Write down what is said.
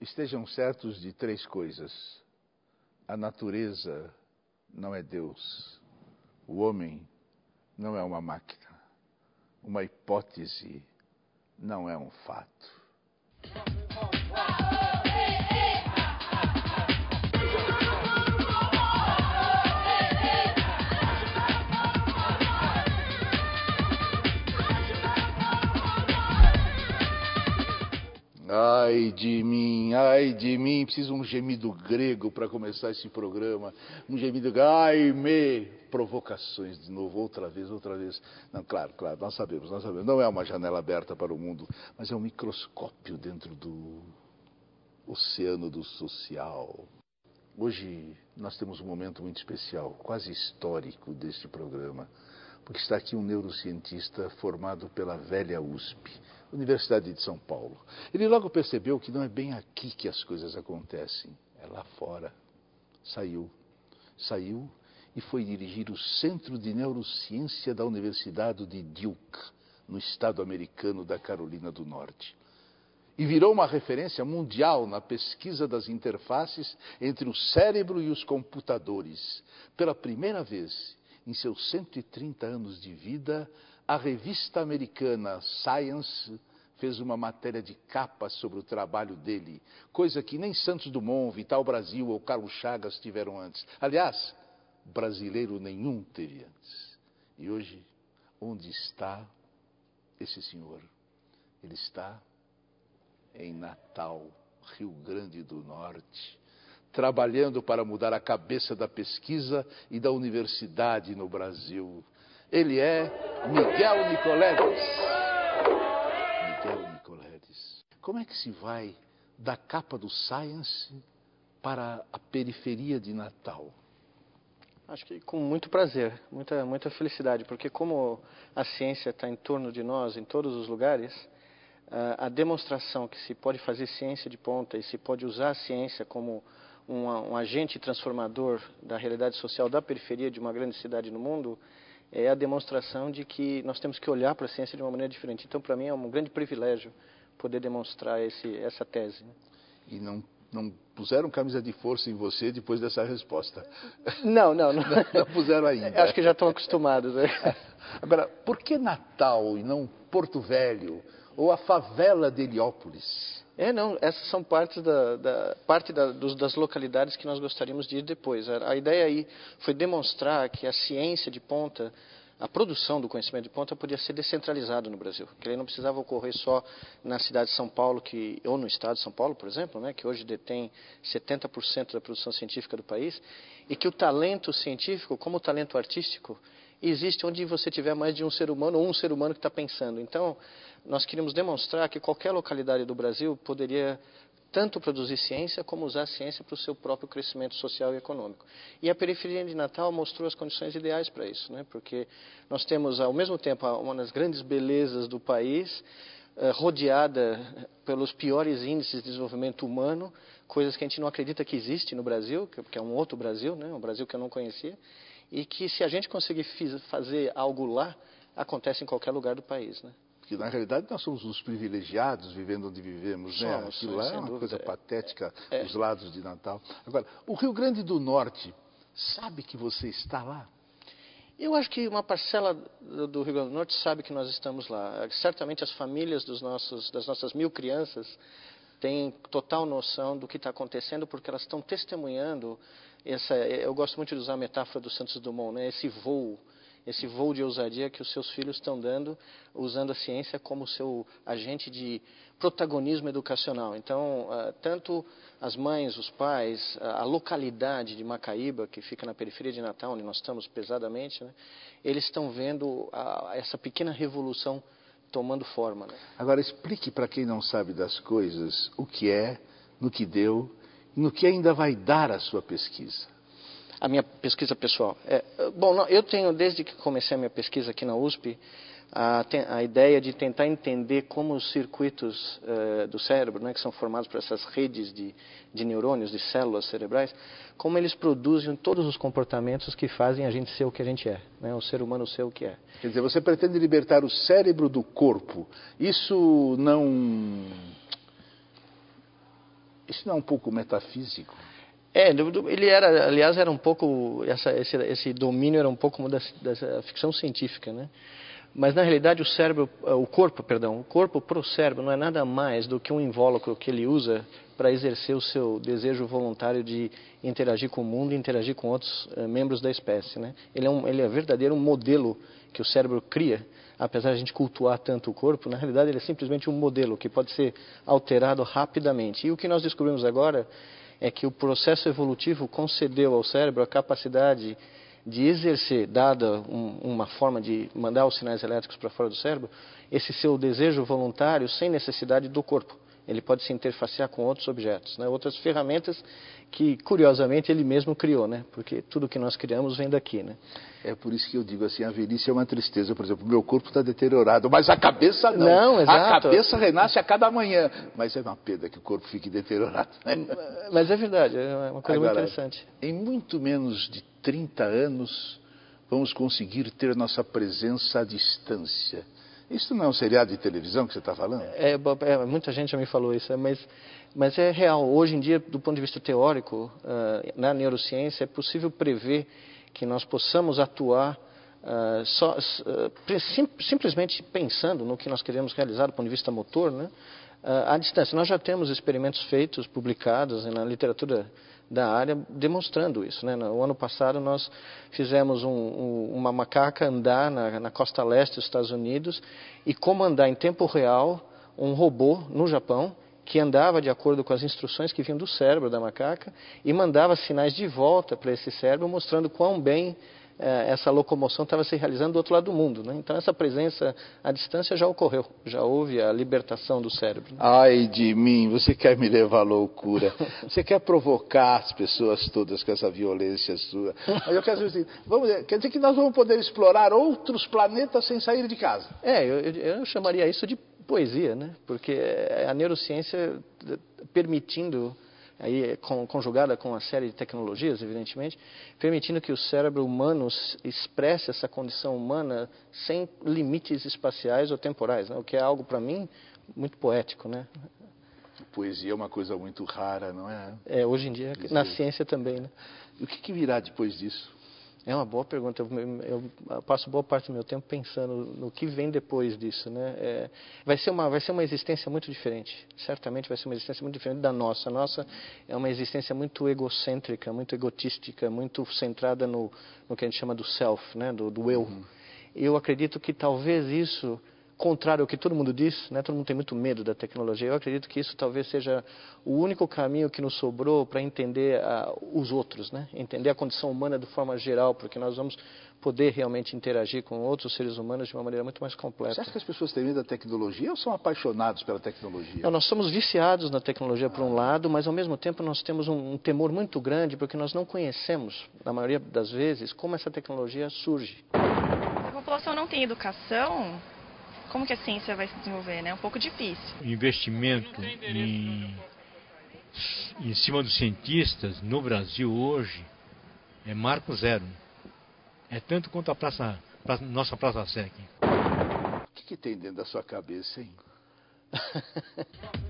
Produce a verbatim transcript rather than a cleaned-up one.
Estejam certos de três coisas. A natureza não é Deus. O homem não é uma máquina. Uma hipótese não é um fato. Ai de mim, ai de mim, preciso um gemido grego para começar esse programa. Um gemido, ai me, provocações de novo, outra vez, outra vez. Não, claro, claro, nós sabemos, nós sabemos. Não é uma janela aberta para o mundo, mas é um microscópio dentro do oceano do social. Hoje nós temos um momento muito especial, quase histórico deste programa, porque está aqui um neurocientista formado pela velha U S P, Universidade de São Paulo. Ele logo percebeu que não é bem aqui que as coisas acontecem, é lá fora. Saiu, saiu e foi dirigir o Centro de Neurociência da Universidade de Duke, no estado americano da Carolina do Norte. E virou uma referência mundial na pesquisa das interfaces entre o cérebro e os computadores. Pela primeira vez em seus cento e trinta anos de vida, a revista americana Science fez uma matéria de capa sobre o trabalho dele, coisa que nem Santos Dumont, Vital Brasil ou Carlos Chagas tiveram antes. Aliás, brasileiro nenhum teve antes. E hoje, onde está esse senhor? Ele está em Natal, Rio Grande do Norte, trabalhando para mudar a cabeça da pesquisa e da universidade no Brasil. Ele é Miguel Nicoledes. Miguel Nicoledes. Como é que se vai da capa do Science para a periferia de Natal? Acho que com muito prazer, muita, muita felicidade, porque como a ciência está em torno de nós, em todos os lugares, a demonstração que se pode fazer ciência de ponta e se pode usar a ciência como um, um agente transformador da realidade social da periferia de uma grande cidade no mundo, é a demonstração de que nós temos que olhar para a ciência de uma maneira diferente. Então, para mim, é um grande privilégio poder demonstrar esse, essa tese. E não, não puseram camisa de força em você depois dessa resposta? Não, não. Não, não, não puseram ainda. Acho que já estão acostumados. Né? Agora, por que Natal e não Porto Velho ou a favela de Heliópolis? É, não, essas são partes da, da, parte da, dos, das localidades que nós gostaríamos de ir depois. A, a ideia aí foi demonstrar que a ciência de ponta, a produção do conhecimento de ponta podia ser descentralizado no Brasil. Que ele não precisava ocorrer só na cidade de São Paulo, que, ou no estado de São Paulo, por exemplo, né, que hoje detém setenta por cento da produção científica do país, e que o talento científico, como o talento artístico, existe onde você tiver mais de um ser humano ou um ser humano que está pensando. Então, nós queríamos demonstrar que qualquer localidade do Brasil poderia tanto produzir ciência como usar a ciência para o seu próprio crescimento social e econômico. E a periferia de Natal mostrou as condições ideais para isso, né? Porque nós temos, ao mesmo tempo, uma das grandes belezas do país, eh, rodeada pelos piores índices de desenvolvimento humano, coisas que a gente não acredita que existe no Brasil, que é um outro Brasil, né? Um Brasil que eu não conhecia, e que se a gente conseguir fazer algo lá, acontece em qualquer lugar do país, né? Porque, na realidade, nós somos os privilegiados vivendo onde vivemos, né? Somos, Aquilo lá é uma dúvida. coisa patética, é. os lados de Natal. Agora, o Rio Grande do Norte sabe que você está lá? Eu acho que uma parcela do Rio Grande do Norte sabe que nós estamos lá. Certamente as famílias dos nossos, das nossas mil crianças têm total noção do que está acontecendo, porque elas estão testemunhando essa, eu gosto muito de usar a metáfora do Santos Dumont, né? Esse voo, esse voo de ousadia que os seus filhos estão dando, usando a ciência como seu agente de protagonismo educacional. Então, uh, tanto as mães, os pais, a localidade de Macaíba, que fica na periferia de Natal, onde nós estamos pesadamente, né? Eles estão vendo a, essa pequena revolução tomando forma, né? Agora, explique para quem não sabe das coisas o que é, no que deu, no que ainda vai dar a sua pesquisa. A minha pesquisa pessoal. É, bom, não, eu tenho, desde que comecei a minha pesquisa aqui na U S P, a, a ideia de tentar entender como os circuitos uh, do cérebro, né, que são formados por essas redes de, de neurônios, de células cerebrais, como eles produzem todos os comportamentos que fazem a gente ser o que a gente é, né, o ser humano ser o que é. Quer dizer, você pretende libertar o cérebro do corpo. Isso não... Isso não é um pouco metafísico? É, ele era, aliás, era um pouco, essa, esse, esse domínio era um pouco da, da ficção científica, né? Mas, na realidade, o cérebro, o corpo, perdão, o corpo para o cérebro não é nada mais do que um invólucro que ele usa para exercer o seu desejo voluntário de interagir com o mundo e interagir com outros uh, membros da espécie, né? Ele é um, ele é verdadeiro um modelo que o cérebro cria, apesar de a gente cultuar tanto o corpo, na realidade ele é simplesmente um modelo que pode ser alterado rapidamente. E o que nós descobrimos agora é que o processo evolutivo concedeu ao cérebro a capacidade de exercer, dada um, uma forma de mandar os sinais elétricos para fora do cérebro, esse seu desejo voluntário sem necessidade do corpo. Ele pode se interfacear com outros objetos, né? Outras ferramentas que, curiosamente, ele mesmo criou, né? Porque tudo que nós criamos vem daqui, né? É por isso que eu digo assim, a velhice é uma tristeza. Por exemplo, o meu corpo está deteriorado, mas a cabeça não. Não, exato. A cabeça renasce a cada manhã. Mas é uma pena que o corpo fique deteriorado, né? Mas é verdade, é uma coisa Agora, muito interessante. Em muito menos de trinta anos, vamos conseguir ter nossa presença à distância. Isso não é um seriado de televisão que você está falando? É, é, muita gente já me falou isso, mas, mas é real. Hoje em dia, do ponto de vista teórico, uh, na neurociência, é possível prever que nós possamos atuar uh, só, uh, sim, simplesmente pensando no que nós queremos realizar do ponto de vista motor, né? Uh, à distância. Nós já temos experimentos feitos, publicados na literatura da área, demonstrando isso, né? No ano passado nós fizemos um, um, uma macaca andar na, na costa leste dos Estados Unidos e comandar em tempo real um robô no Japão que andava de acordo com as instruções que vinham do cérebro da macaca e mandava sinais de volta para esse cérebro, mostrando quão bem eh, essa locomoção estava se realizando do outro lado do mundo, né? Então essa presença à distância já ocorreu, já houve a libertação do cérebro, né? Ai de mim, você quer me levar à loucura, você quer provocar as pessoas todas com essa violência sua. Mas eu quero dizer, vamos, quer dizer que nós vamos poder explorar outros planetas sem sair de casa? É, eu, eu, eu chamaria isso de poesia, né? Porque a neurociência permitindo, aí conjugada com uma série de tecnologias, evidentemente, permitindo que o cérebro humano expresse essa condição humana sem limites espaciais ou temporais, né? O que é algo, para mim, muito poético, né? Poesia é uma coisa muito rara, não é? É, hoje em dia, na ciência também, né? E o que, que virá depois disso? É uma boa pergunta. Eu, eu passo boa parte do meu tempo pensando no que vem depois disso, né? É, vai ser uma, vai ser uma existência muito diferente. Certamente vai ser uma existência muito diferente da nossa. A nossa é uma existência muito egocêntrica, muito egotística, muito centrada no, no que a gente chama do self, né? Do, do eu. Uhum. Eu acredito que talvez isso, contrário ao que todo mundo diz, né? Todo mundo tem muito medo da tecnologia. Eu acredito que isso talvez seja o único caminho que nos sobrou para entender uh, os outros, né? Entender a condição humana de forma geral, porque nós vamos poder realmente interagir com outros seres humanos de uma maneira muito mais completa. Você acha que as pessoas têm medo da tecnologia ou são apaixonados pela tecnologia? Não, nós somos viciados na tecnologia por um lado, mas ao mesmo tempo nós temos um, um temor muito grande porque nós não conhecemos, na maioria das vezes, como essa tecnologia surge. Se a população não tem educação, como que a ciência vai se desenvolver, né? É um pouco difícil. O investimento em, em cima dos cientistas no Brasil hoje é marco zero. É tanto quanto a praça, praça, nossa Praça Sé aqui. O que, que tem dentro da sua cabeça, hein?